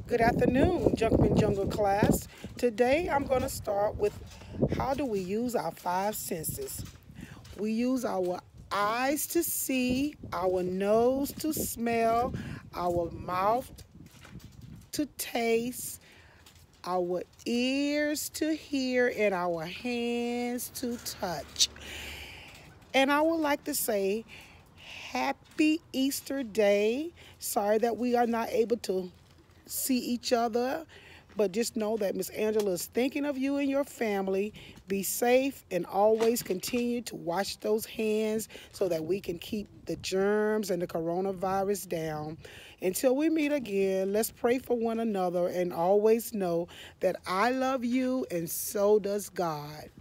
Good afternoon, Jumping Jungle class. Today I'm going to start with how do we use our five senses? We use our eyes to see, our nose to smell, our mouth to taste, our ears to hear, and our hands to touch. And I would like to say, Happy Easter Day. Sorry that we are not able to see each other, but just know that Miss Angela is thinking of you and your family. Be safe and always continue to wash those hands so that we can keep the germs and the coronavirus down. Until we meet again, let's pray for one another and always know that I love you and so does God.